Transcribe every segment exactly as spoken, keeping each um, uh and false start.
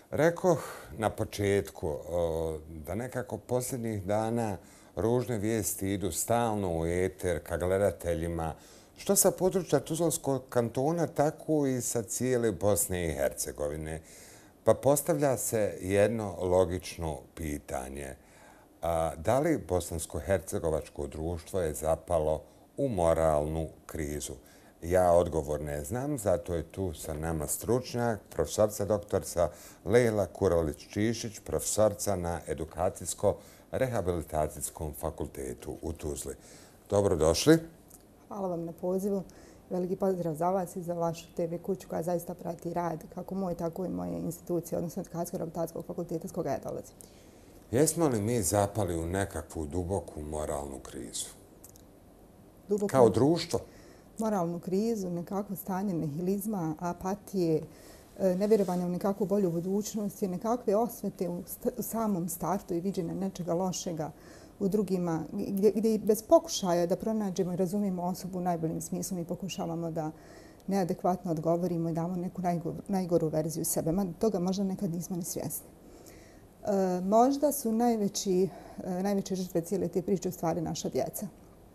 Rekoh na početku da nekako posljednjih dana ružne vijesti idu stalno u eter ka gledateljima, što sa područja Tuzlanskog kantona, tako i sa cijele Bosne i Hercegovine. Pa postavlja se jedno logično pitanje. Da li bosansko-hercegovačko društvo je zapalo u moralnu krizu? Ja odgovor ne znam, zato je tu sa nama stručnjak, profesorca doktorca Lejla Kuralić-Čišić, profesorca na Edukacijsko-rehabilitacijskom fakultetu u Tuzli. Dobrodošli. Hvala vam na pozivu. Veliki pozdrav za vas i za vašu te ve kuću koja zaista prati rad kako moj, tako i moje institucije, odnosno Edukacijsko-rehabilitacijskog fakulteta s koga ja dolazim. Jesmo li mi zapali u nekakvu duboku moralnu krizu? Duboku Kao društvo? Moralnu krizu, nekakvo stanje nihilizma, apatije, nevjerovanja u nekakvu bolju budućnost i nekakve osvete u samom startu i viđenja nečega lošega u drugima, gdje i bez pokušaja da pronađemo i razumijemo osobu u najboljim smislu mi pokušavamo da neadekvatno odgovorimo i damo neku najgoru verziju sebe. Ma toga možda nekad nismo ni svjesni. Možda su najveće žrtve cijele te priče u stvari naša djeca,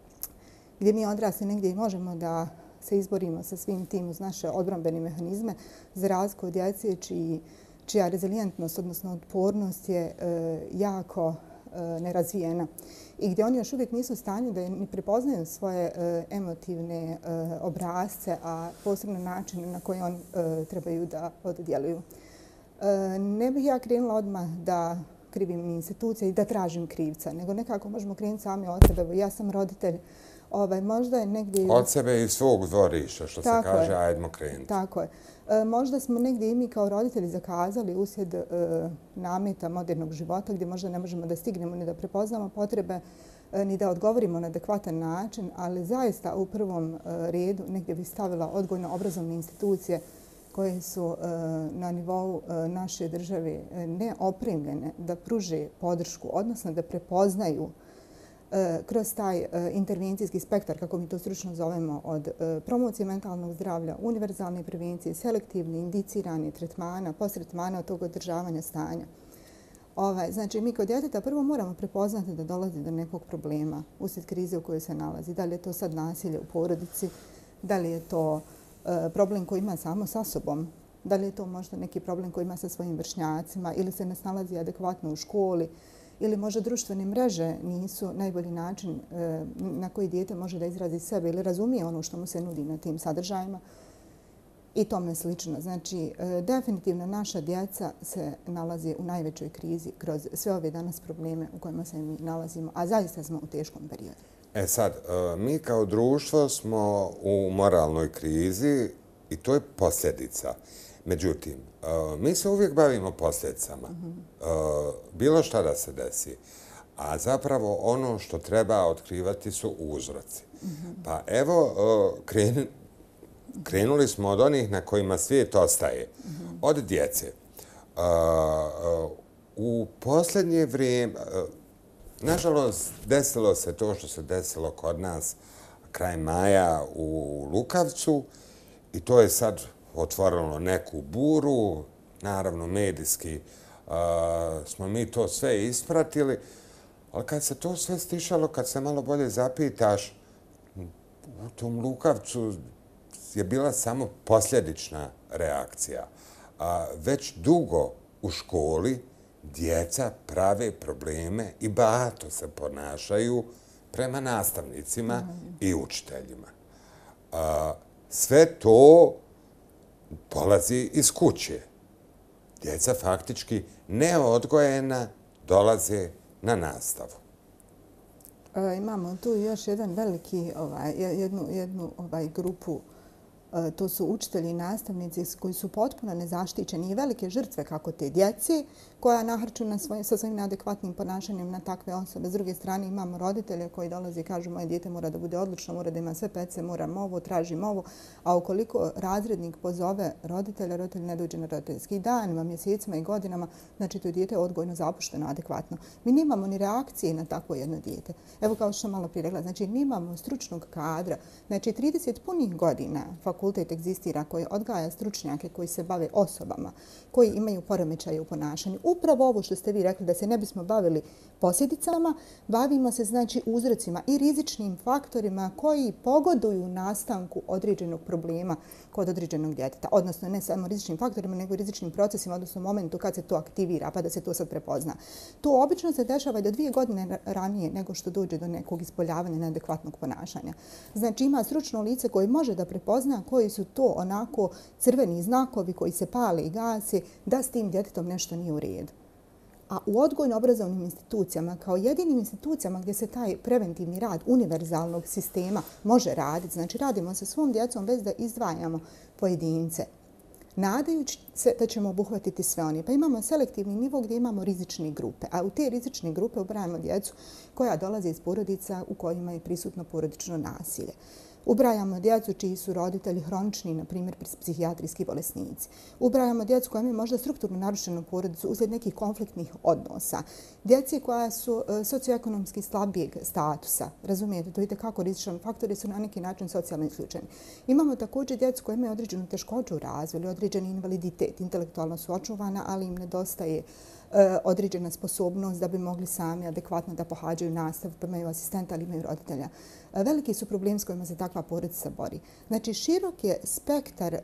gdje mi odrasli negdje i možemo da se izborimo sa svim tim uz naše odbrambene mehanizme za razliku od djece čija rezilijentnost, odnosno otpornost je jako nerazvijena i gdje oni još uvijek nisu u stanju da ni prepoznaju svoje emotivne obrasce, a posebno načine na koje oni trebaju da oddjeluju. Ne bih ja krenula odmah da krivim institucije i da tražim krivca, nego nekako možemo krenuti sami od sebe. Ja sam roditelj. Ovaj, možda je negdje... Od sebe i svog dvorišta, što se kaže, ajdemo krenuti. Tako je. E, možda smo negdje i mi kao roditelji zakazali uslijed e, nameta modernog života gdje možda ne možemo da stignemo ni da prepoznamo potrebe e, ni da odgovorimo na adekvatan način, ali zaista u prvom e, redu negdje bi stavila odgojno-obrazovne institucije koje su e, na nivou e, naše države neopremljene da pruže podršku, odnosno da prepoznaju kroz taj intervencijski spektar, kako mi to stručno zovemo, od promocije mentalnog zdravlja, univerzalne prevencije, selektivne, indicirane tretmana, posttretmana od tog održavanja stanja. Ovaj, znači, mi kod djeteta prvo moramo prepoznati da dolazi do nekog problema uslijed krize u kojoj se nalazi. Da li je to sad nasilje u porodici, da li je to problem koji ima samo sa sobom, da li je to možda neki problem koji ima sa svojim vršnjacima ili se ne snalazi adekvatno u školi, ili možda društvene mreže nisu najbolji način na koji dijete može da izrazi sebe ili razumije ono što mu se nudi na tim sadržajima i tome slično. Znači, definitivno naša djeca se nalazi u najvećoj krizi kroz sve ove danas probleme u kojima se mi nalazimo, a zaista smo u teškom periodu. E sad, mi kao društvo smo u moralnoj krizi i to je posljedica. Međutim, mi se uvijek bavimo posljedicama. Bilo šta da se desi. A zapravo ono što treba otkrivati su uzroci. Pa evo, krenuli smo od onih na kojima svijet ostaje. Od djece. U posljednje vrijeme, nažalost, desilo se to što se desilo kod nas kraj maja u Lukavcu i to je sad otvorilo neku buru. Naravno, medijski smo mi to sve ispratili, ali kad se to sve stišalo, kad se malo bolje zapitaš, u tom Lukavcu je bila samo posljedična reakcija. Već dugo u školi djeca prave probleme i bahato se ponašaju prema nastavnicima i učiteljima. Sve to polazi iz kuće. Djeca faktički neodgojena dolaze na nastavu. E, imamo tu još jedan veliki, ovaj, jednu, jednu ovaj, grupu. E, to su učitelji i nastavnici koji su potpuno nezaštićeni i velike žrtve kako te djeci koja nahrču na svoj, sa svojim neadekvatnim ponašanjem na takve osobe. S druge strane imamo roditelje koji dolaze i kažu moje dijete mora da bude odlično, mora da ima sve pece, moram ovo, tražim ovo. A ukoliko razrednik pozove roditelja, roditelj ne dođe na roditeljski danima, mjesecima i godinama, znači to je dijete odgojno zapušteno adekvatno. Mi nemamo ni reakcije na takvo jedno dijete. Evo kao što sam malo prije rekla, znači nemamo stručnog kadra. Znači trideset punih godina fakulteta fakultet egzistira koji odgaja stručnjake koji se bave osobama, koji imaju poremećaje u ponašanju. Upravo ovo što ste vi rekli, da se ne bismo bavili posljedicama, bavimo se znači uzrocima i rizičnim faktorima koji pogoduju nastanku određenog problema kod određenog djeteta. Odnosno ne samo rizičnim faktorima, nego i rizičnim procesima, odnosno momentu kad se to aktivira, pa da se to sad prepozna. To obično se dešava i do dvije godine ranije nego što dođe do nekog ispoljavanja neadekvatnog ponašanja. Znači ima stručno lice koje može da prepozna koji su to onako crveni znakovi koji se pale i gase da s tim djetetom nešto nije u redu. A u odgojno-obrazovnim institucijama, kao jedinim institucijama gdje se taj preventivni rad univerzalnog sistema može raditi, znači radimo sa svom djecom bez da izdvajamo pojedince, nadajući se da ćemo obuhvatiti sve oni. Pa imamo selektivni nivo gdje imamo rizične grupe, a u te rizične grupe ubrajamo djecu koja dolaze iz porodica u kojima je prisutno porodično nasilje. Ubrajamo djecu čiji su roditelji hronični, na primjer psihijatrijski bolesnici. Ubrajamo djecu koja imaju možda strukturno narušenu porodicu uslijed nekih konfliktnih odnosa. Djeci koja su socioekonomski slabijeg statusa. Razumijete, to je kako rizičan faktor jer su na neki način socijalno isključeni. Imamo također djecu koja imaju određenu teškoću u razvoju ili određeni invaliditet, intelektualno su očuvana, ali im nedostaje određena sposobnost da bi mogli sami adekvatno da pohađaju nastavu, pa imaju asistenta ali imaju roditelja. Veliki su problemi s kojima se takva porodica bori. Znači, širok je spektar e,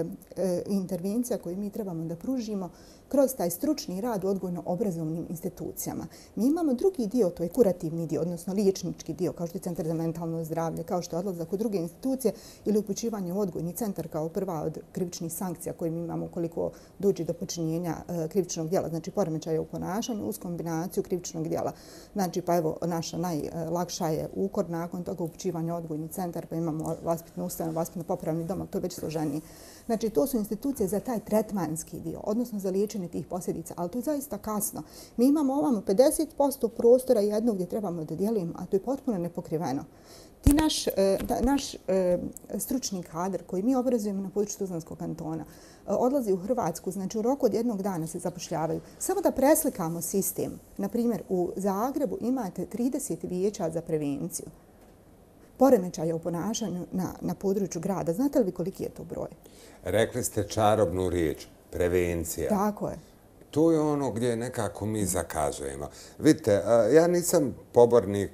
e, intervencija koje mi trebamo da pružimo kroz taj stručni rad u odgojno-obrazovnim institucijama. Mi imamo drugi dio, to je kurativni dio, odnosno liječnički dio, kao što je Centar za mentalno zdravlje, kao što je odlazak u druge institucije ili upućivanje u odgojni centar kao prva od krivičnih sankcija koje mi imamo ukoliko dođe do počinjenja e, krivičnog djela, znači poremećaja u ponašanju uz kombinaciju krivičnog djela. Znači, pa evo, naša najlakša je ukor, nakon toga upućivanje u odgojni centar, pa imamo vaspitnu ustanovu, vaspitno-popravni dom, to je već složenije. Znači, to su institucije za taj tretmanski dio, odnosno za liječenje tih posljedica, ali to je zaista kasno. Mi imamo ovamo pedeset posto prostora jednog gdje trebamo da dijelimo, a to je potpuno nepokriveno. Ti naš, naš stručni kadar koji mi obrazujemo na području Tuzlanskog kantona odlazi u Hrvatsku, znači u roku od jednog dana se zapošljavaju. Samo da preslikamo sistem. Na primjer, u Zagrebu imate trideset vijeća za prevenciju poremećaja u ponašanju na, na području grada. Znate li vi koliki je to broj? Rekli ste čarobnu riječ, prevencija. Tako je. To je ono gdje nekako mi zakazujemo. Vidite, ja nisam pobornik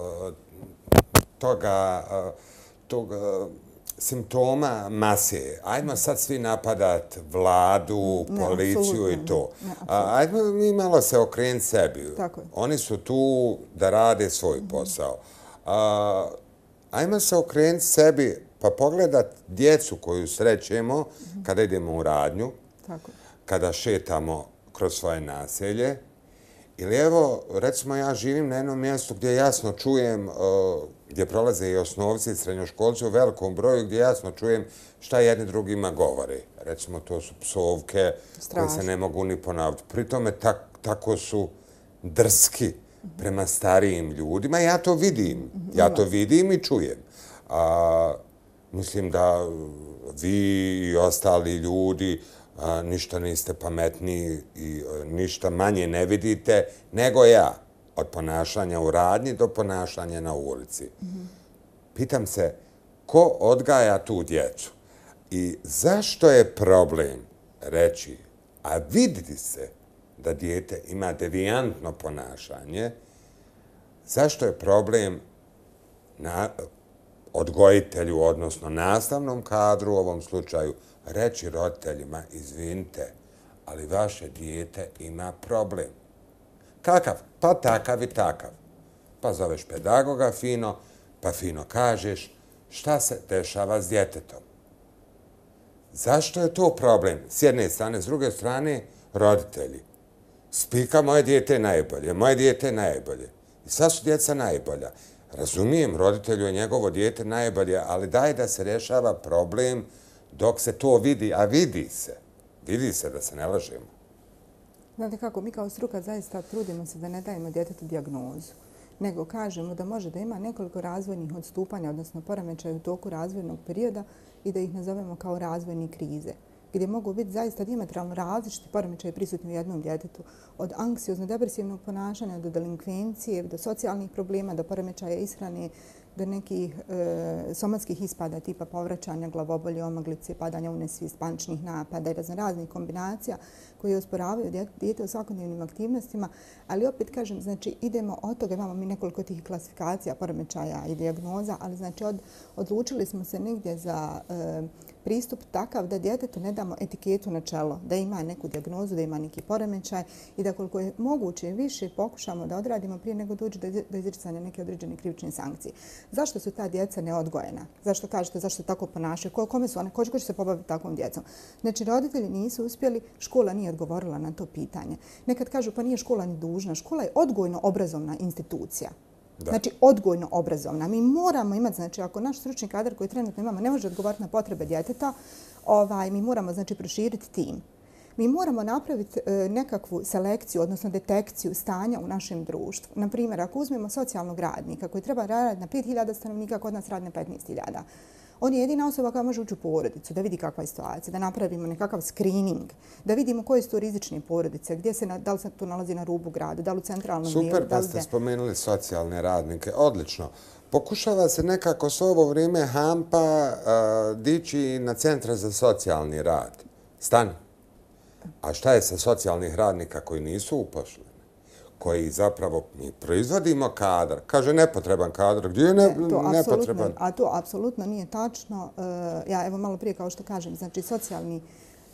toga, tog simptoma mase. Ajmo sad svi napadat vladu, policiju i to. Ajmo mi malo se okrenuti sebi. Oni su tu da rade svoj posao. Ajmo se okrenuti sebi pa pogledat djecu koju srećemo kada idemo u radnju, kada šetamo kroz svoje naselje. Ili evo, recimo ja živim na jednom mjestu gdje jasno čujem, gdje prolaze i osnovci i srednjoškolci u velikom broju, gdje jasno čujem šta jedni drugima govore. Recimo, to su psovke koje se ne mogu ni ponavljati. Pritome tako su drski prema starijim ljudima. Ja to vidim. Ja to vidim i čujem. Mislim da vi i ostali ljudi ništa niste pametniji i ništa manje ne vidite nego ja. Od ponašanja u radnji do ponašanja na ulici. Pitam se, ko odgaja tu djecu? I zašto je problem reći, a vidi se da dijete ima devijantno ponašanje, zašto je problem na odgojitelju, odnosno nastavnom kadru u ovom slučaju, reći roditeljima, izvinite, ali vaše dijete ima problem. Kakav? Pa takav i takav. Pa zoveš pedagoga fino, pa fino kažeš šta se dešava s djetetom. Zašto je to problem? S jedne strane, s druge strane, roditelji. Spika, moje dijete je najbolje, moje dijete je najbolje. I sad su djeca najbolja. Razumijem, roditelju je njegovo dijete najbolje, ali daj da se rješava problem dok se to vidi, a vidi se. Vidi se da se ne lažemo. Znate kako, mi kao struka zaista trudimo se da ne dajemo djetetu dijagnozu, nego kažemo da može da ima nekoliko razvojnih odstupanja, odnosno poremećaja u toku razvojnog perioda i da ih nazovemo kao razvojne krize, gdje mogu biti zaista dijametralno različiti poremećaji prisutni u jednom djetetu, od anksiozno-depresivnog ponašanja do delinkvencije, do socijalnih problema, do poremećaja ishrane, do nekih e, somatskih ispada tipa povraćanja glavobolje, omaglice, padanja u nesvijest, paničnih napada i raznih kombinacija koje usporavaju dijete u svakodnevnim aktivnostima. Ali opet kažem, znači idemo od toga, imamo mi nekoliko tih klasifikacija, poremećaja i dijagnoza, ali znači od, odlučili smo se negdje za e, pristup takav da djetetu ne damo etiketu na čelo, da ima neku dijagnozu, da ima neki poremećaj i da koliko je moguće više pokušamo da odradimo prije nego dođe do izricanja neke određene krivične sankcije. Zašto su ta djeca neodgojena? Zašto kažete, zašto tako ponašaju? Kome su one? Ko će se pobaviti takvom djecom? Znači, roditelji nisu uspjeli, škola nije odgovorila na to pitanje. Nekad kažu, pa nije škola ni dužna. Škola je odgojno-obrazovna institucija. Da. Znači, odgojno-obrazovna. Mi moramo imati, znači, ako naš stručni kadar koji trenutno imamo ne može odgovoriti na potrebe djeteta, ovaj, mi moramo, znači, proširiti tim. Mi moramo napraviti e, nekakvu selekciju, odnosno detekciju stanja u našem društvu. Naprimjer, ako uzmemo socijalnog radnika koji treba raditi na pet hiljada stanovnika, kod nas radi na petnaest hiljada. On je jedina osoba koja može ući u porodicu, da vidi kakva je situacija, da napravimo nekakav screening, da vidimo koje su to rizične porodice, gdje se, da li se to nalazi na rubu grada, da li u centralnom dijelu. Super, pa ste spomenuli socijalne radnike. Odlično. Pokušava se nekako s ovo vrijeme hampa uh, dići na centre za socijalni rad. Stani. A šta je sa socijalnih radnika koji nisu uposleni? Koji zapravo mi proizvodimo kadar. Kaže nepotreban kadar. Gdje je ne, ne, to nepotreban? A to apsolutno nije tačno. E, ja evo malo prije kao što kažem, znači socijalni e,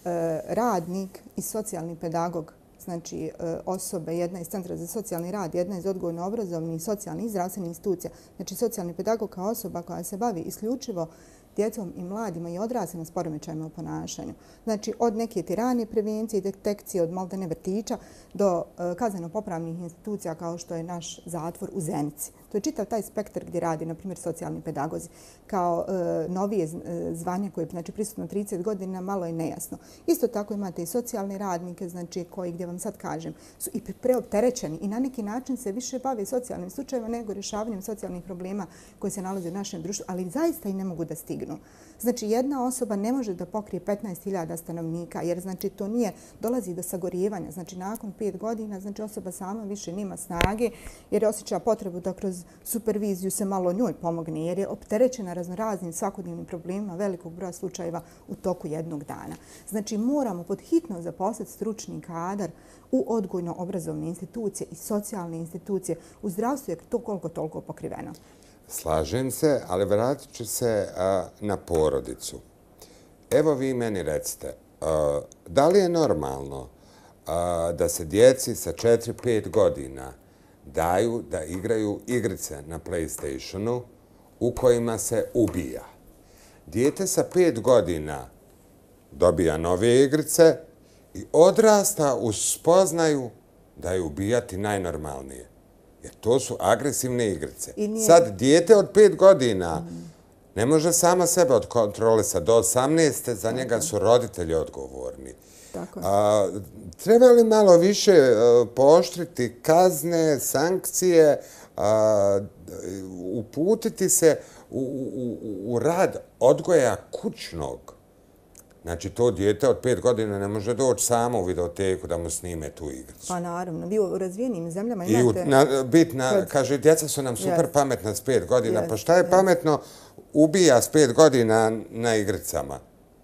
radnik i socijalni pedagog, znači e, osobe, jedna iz Centra za socijalni rad, jedna iz odgojno-obrazovnih, socijalnih i zdravstvenih institucija. Znači socijalni pedagog kao osoba koja se bavi isključivo djecom i mladima i odraslima s poremećajima u ponašanju. Znači, od neke tirane prevencije i detekcije od maltene vrtića do e, kazneno-popravnih institucija kao što je naš zatvor u Zenici. To je čitav taj spektar gdje radi, na primjer, socijalni pedagozi. Kao e, novije zvanje koje je znači, prisutno trideset godina, malo je nejasno. Isto tako imate i socijalne radnike, znači koji, gdje vam sad kažem, su i preopterećeni i na neki način se više bave socijalnim slučajevima nego rješavanjem socijalnih problema koji se nalaze u našem društvu, ali zaista i ne mogu da stignu. Znači, jedna osoba ne može da pokrije petnaest hiljada stanovnika, jer znači to nije, dolazi do sagorijevanja. Znači, nakon pet godina, znači osoba sama više nema snage, jer osjeća potrebu da kroz superviziju se malo njoj pomogne, jer je opterećena raznoraznim svakodnevnim problemima velikog broja slučajeva u toku jednog dana. Znači, moramo pod hitno zaposliti stručni kadar u odgojno-obrazovne institucije i socijalne institucije. U zdravstvu je to koliko toliko pokriveno. Slažem se, ali vratit ću se a, na porodicu. Evo vi meni recite, a, da li je normalno a, da se djeci sa četiri pet godina daju da igraju igrice na PlayStationu u kojima se ubija? Dijete sa pet godina dobija nove igrice i odrasta uz spoznaju da je ubijati najnormalnije. Jer to su agresivne igrice. Sad, dijete od pet godina ne može sama sebe odkontrolisati. Do osamnaeste za njega su roditelji odgovorni. A, treba li malo više a, pooštriti kazne, sankcije, a, uputiti se u, u, u rad odgoja kućnog? Znači, to dijete od pet godina ne može doći samo u videoteku da mu snime tu igricu. Pa naravno, vi u razvijenim zemljama imate... I na, bitna, kad... kaže, djeca su nam super yes. pametna s pet godina. Yes. Pa šta je yes. pametno ubija s pet godina na igricama?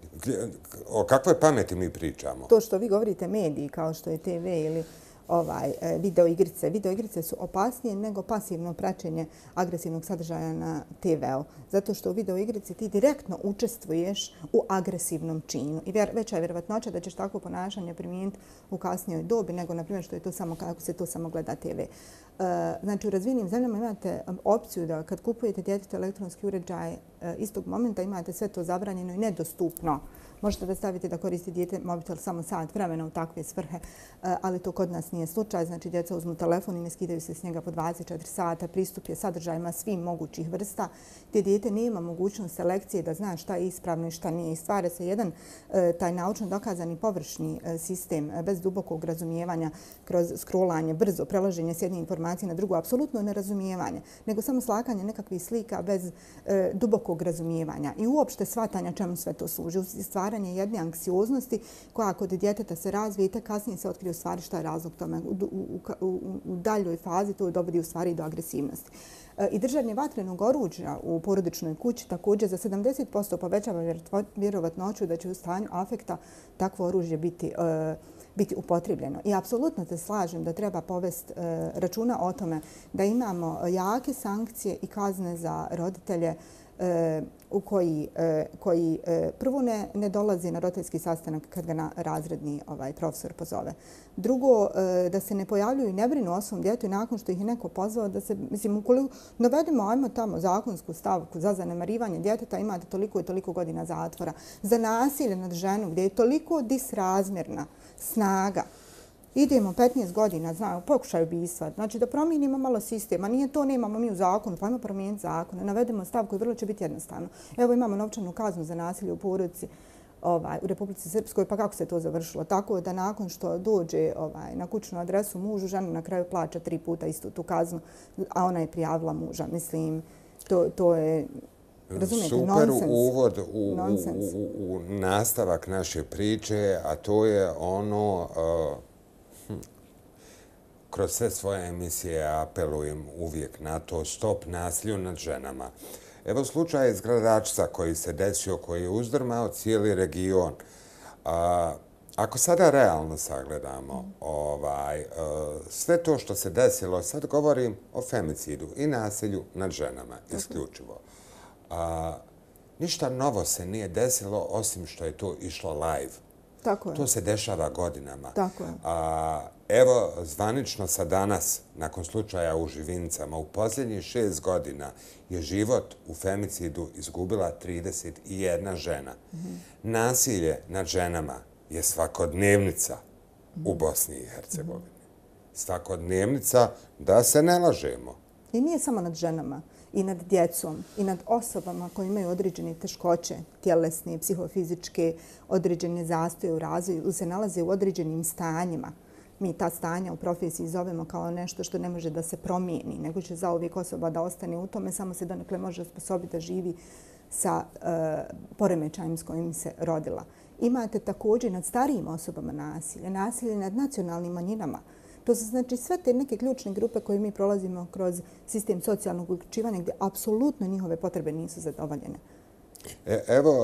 O kakvoj pameti mi pričamo? To što vi govorite mediji, kao što je te ve ili ovaj, video igrice. Video igrice su opasnije nego pasivno praćenje agresivnog sadržaja na te veu. Zato što u video igrici ti direktno učestvuješ u agresivnom činu. I veća je vjerovatnoća da ćeš takvo ponašanje primijeniti u kasnijoj dobi nego, na primjer, što je to samo kako se to samo gleda te ve. Znači, u razvijenim zemljama imate opciju da kad kupujete djetetu elektronski uređaj, istog momenta imate sve to zabranjeno i nedostupno. Možete da stavite da koristi dijete mobitel samo sat vremena u takve svrhe, ali to kod nas nije slučaj. Znači, djeca uzmu telefon i ne skidaju se s njega po dvadeset četiri sata. Pristup je sadržajima svim mogućih vrsta, gdje dijete nema mogućnost selekcije da zna šta je ispravno i šta nije. I stvara se jedan taj naučno dokazani površni sistem bez dubokog razumijevanja kroz scrollanje, brzo prelaženje s jedne informacije na drugu, apsolutno nerazumijevanje, nego samo slakanje nekakvih slika bez dubokog razumijevanja i uopšte shvatanja čemu sve to služi. Stvaranje jedne anksioznosti koja kod djeteta se razvije i tek kasnije se otkrije u stvari šta je razlog tome. U, u, u, u daljoj fazi to dovodi u stvari do agresivnosti. I držanje vatrenog oruđa u porodičnoj kući također za sedamdeset posto povećava vjerovatnoću da će u stanju afekta takvo oružje biti, e, biti upotrijebljeno. I apsolutno se slažem da treba povesti e, računa o tome da imamo jake sankcije i kazne za roditelje e, u koji, e, koji e, prvo ne, ne dolazi na roditeljski sastanak kad ga na razredni ovaj, profesor pozove. Drugo, e, da se ne pojavljuju i ne brinu o svom djetu i nakon što ih je neko pozvao da se, mislim, ukoliko dovedemo, ajmo tamo zakonsku stavku za zanemarivanje djeteta, imate toliko i toliko godina zatvora. Za nasilje nad ženom gdje je toliko disrazmjerna snaga, idemo petnaest godina, znaju, pokušaju ubistva. Znači da promijenimo malo sistem, a nije to, nemamo mi u zakonu, pa ajmo promijeniti zakon. Navedemo stav koji vrlo će biti jednostavno. Evo imamo novčanu kaznu za nasilje u porodici ovaj, u Republici Srpskoj, pa kako se to završilo? Tako da nakon što dođe ovaj, na kućnu adresu mužu, žena na kraju plaća tri puta istu tu kaznu, a ona je prijavila muža. Mislim, to, to je... Razumijete, super nonsens. uvod u, u, u, u nastavak naše priče, a to je ono... Uh, hm, kroz sve svoje emisije apelujem uvijek na to stop nasilju nad ženama. Evo slučaj iz Gradačca koji se desio, koji je uzdrmao cijeli region. Uh, ako sada realno sagledamo mm. ovaj, uh, sve to što se desilo, sad govorim o femicidu i nasilju nad ženama, okay. isključivo. A, ništa novo se nije desilo osim što je to išlo live. Tako je. To se dešava godinama. Tako je. A, evo, zvanično sa danas, nakon slučaja u Živincama, u posljednjih šest godina je život u femicidu izgubila trideset jedna žena. Mm-hmm. Nasilje nad ženama je svakodnevnica mm-hmm. u Bosni i Hercegovini. Mm-hmm. Svakodnevnica, da se ne lažemo. I nije samo nad ženama. I nad djecom, i nad osobama koji imaju određene teškoće, tjelesne, psihofizičke, određene zastoje u razvoju ili se nalaze u određenim stanjima. Mi ta stanja u profesiji zovemo kao nešto što ne može da se promijeni, nego će zauvijek osoba da ostane u tome, samo se donekle može osposobiti da živi sa uh, poremećajem s kojim se rodila. Imate također nad starijim osobama nasilje, nasilje nad nacionalnim manjinama. To su znači sve te neke ključne grupe koje mi prolazimo kroz sistem socijalnog uključivanja gdje apsolutno njihove potrebe nisu zadovoljene. E, evo,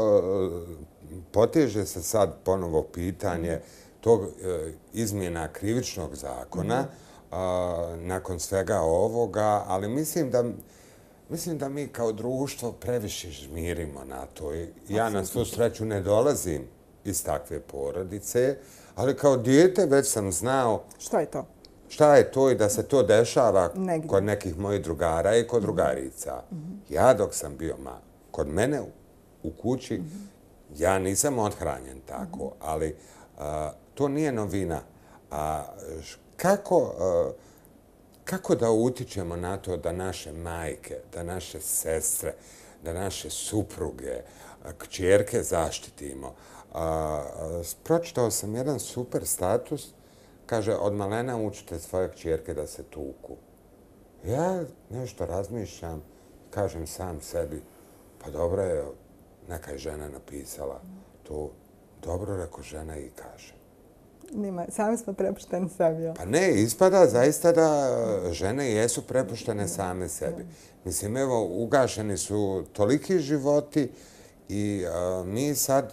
poteže se sad ponovo pitanje mm. tog e, izmjena krivičnog zakona mm. a, nakon svega ovoga, ali mislim da, mislim da mi kao društvo previše žmirimo na to. Ja na svu sreću ne dolazim iz takve porodice, ali kao dijete već sam znao... Šta je to? Šta je to i da se to dešava Negdje. Kod nekih mojih drugara i kod drugarica. Mm-hmm. Ja dok sam bio ma, kod mene u kući, mm-hmm. ja nisam othranjen tako, mm-hmm. ali a, to nije novina. A, kako, a, kako da utičemo na to da naše majke, da naše sestre, da naše supruge, kćerke zaštitimo? A, a, pročitao sam jedan super status, kaže, od malena učite svoje kćerke da se tuku. Ja nešto razmišljam, kažem sam sebi, pa dobro je, neka je žena napisala to, dobro reko žena i kaže. Nima, sami smo prepušteni sebi. Pa ne, ispada zaista da žene jesu prepuštene same sebi. Mislim, evo, ugašeni su toliki životi i a, mi sad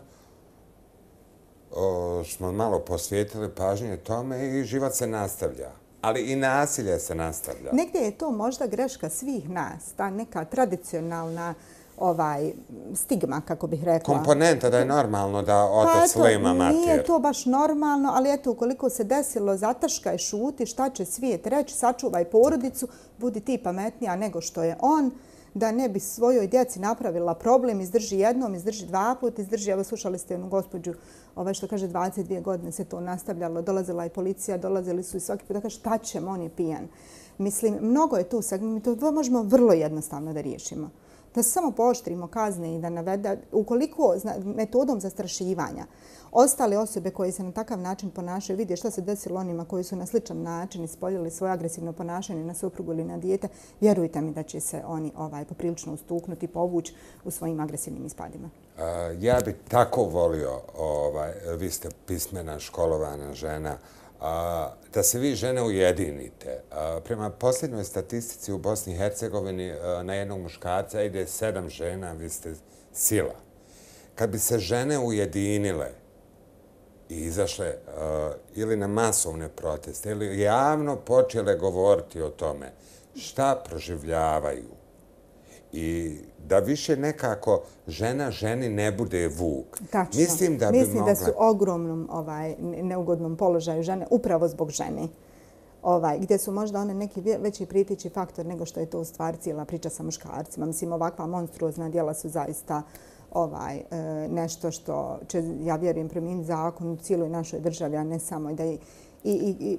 o, smo malo posvijetili pažnje tome i život se nastavlja. Ali i nasilje se nastavlja. Negdje je to možda greška svih nas, ta neka tradicionalna ovaj, stigma, kako bih rekla. Komponenta da je normalno da otac pa lema mater. Nije to baš normalno, ali eto, ukoliko se desilo, zataškaj, šuti, šta će svijet reći, sačuvaj porodicu, budi ti pametnija nego što je on, da ne bi svojoj djeci napravila problem, izdrži jednom, izdrži dva put, izdrži, evo slušali ste jednu gospođu, ovaj što kaže dvadeset dvije godine se to nastavljalo, dolazila je policija, dolazili su i svaki put da kaže šta ćemo, on je pijan. Mislim, mnogo je tu, mi to možemo vrlo jednostavno da riješimo. Da samo pooštrimo kazne i da navede, ukoliko metodom zastrašivanja ostale osobe koje se na takav način ponašaju, vide šta se desilo onima koji su na sličan način ispoljili svoje agresivno ponašanje na suprugu ili na dijete, vjerujte mi da će se oni ovaj, poprilično ustuknuti, povući u svojim agresivnim ispadima. Ja bih tako volio, vi ste pismena, školovana žena, da se vi žene ujedinite. Prema posljednjoj statistici u Bosni i Hercegovini na jednog muškarca ide sedam žena, vi ste sila. Kad bi se žene ujedinile i izašle ili na masovne proteste ili javno počele govoriti o tome šta proživljavaju i da više nekako žena ženi ne bude vuk. Tačno. Mislim da, Mislim da su u ogromnom ovaj, neugodnom položaju žene upravo zbog žene. Ovaj, gdje su možda one neki veći pritići faktor nego što je to u stvari cijela priča sa muškarcima. Mislim, ovakva monstruozna djela su zaista ovaj, nešto što će, ja vjerujem, promijeniti zakon u cijeloj našoj državi, a ne samo da i, i, i,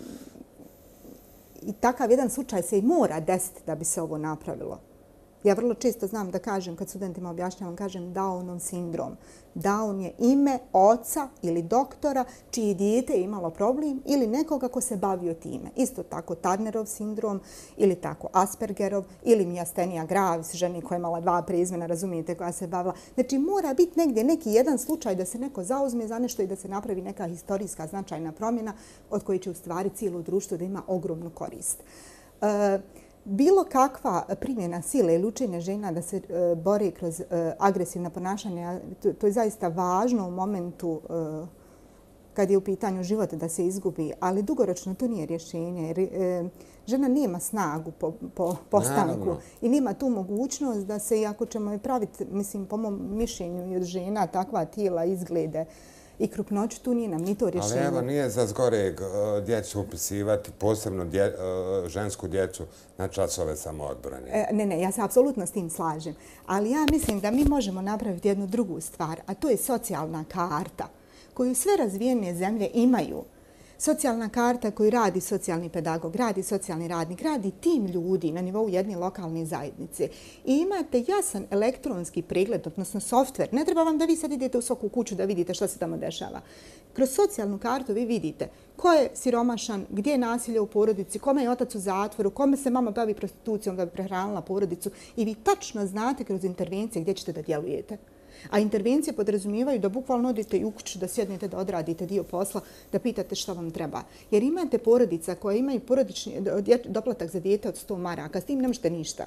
i takav jedan slučaj se i mora desiti da bi se ovo napravilo. Ja vrlo često znam da kažem, kad studentima objašnjavam, kažem Downov sindrom. Down je ime oca ili doktora čiji dijete je imalo problem ili nekoga ko se bavio time. Isto tako Turnerov sindrom ili tako Aspergerov ili miastenia gravis, ženi koja je imala dva prezimena, razumijete, koja se bavila. Znači mora biti negdje neki jedan slučaj da se neko zauzme za nešto i da se napravi neka historijska značajna promjena od koje će u stvari cijelo društvo da ima ogromnu korist. E, Bilo kakva primjena sile ili učenje žena da se e, bore kroz e, agresivna ponašanja, to, to je zaista važno u momentu e, kad je u pitanju života da se izgubi, ali dugoročno to nije rješenje. Jer, e, žena nema snagu po, po postanku Naravno. I nema tu mogućnost da se, iako ćemo je praviti, mislim, po mom mišljenju i od žena takva tijela izglede i krupnoću, tu nije nam ni to rješenje. Ali evo, nije za zgoreg djecu upisivati, posebno dje, žensku djecu, na časove samoodbrane. E, ne, ne, ja se apsolutno s tim slažem. Ali ja mislim da mi možemo napraviti jednu drugu stvar, a to je socijalna karta koju sve razvijene zemlje imaju. Socijalna karta koju radi socijalni pedagog, radi socijalni radnik, radi tim ljudi na nivou jedne lokalne zajednice. I imate jasan elektronski pregled, odnosno softver. Ne treba vam da vi sad idete u svaku kuću da vidite šta se tamo dešava. Kroz socijalnu kartu vi vidite ko je siromašan, gdje je nasilje u porodici, kome je otac u zatvoru, kome se mama bavi prostitucijom da bi prehranila porodicu. I vi tačno znate kroz intervencije gdje ćete da djelujete. A intervencije podrazumijevaju da bukvalno odete i u kuću, da sjednete, da odradite dio posla, da pitate šta vam treba. Jer imate porodica koja imaju porodični doplatak za dijete od sto maraka, s tim ne možete ništa.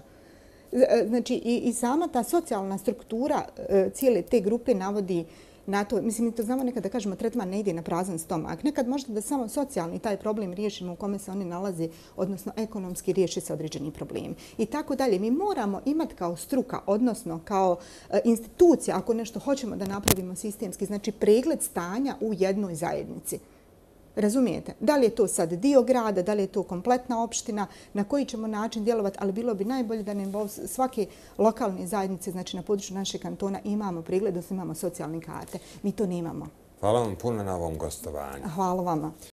Znači, i, i sama ta socijalna struktura cijele te grupe navodi na to. Mislim, mi to znamo nekad da kažemo tretman ne ide na prazan stomak. Nekad možda da samo socijalni taj problem riješimo u kome se oni nalazi, odnosno ekonomski riješi se određeni problem. I tako dalje. Mi moramo imati kao struka, odnosno kao e, institucija, ako nešto hoćemo da napravimo sistemski, znači pregled stanja u jednoj zajednici. Razumijete? Da li je to sad dio grada, da li je to kompletna opština, na koji ćemo način djelovati, ali bilo bi najbolje da ne svake lokalne zajednice, znači na području našeg kantona, imamo pregled, da imamo socijalne karte. Mi to nemamo. Hvala vam puno na ovom gostovanju. Hvala vama.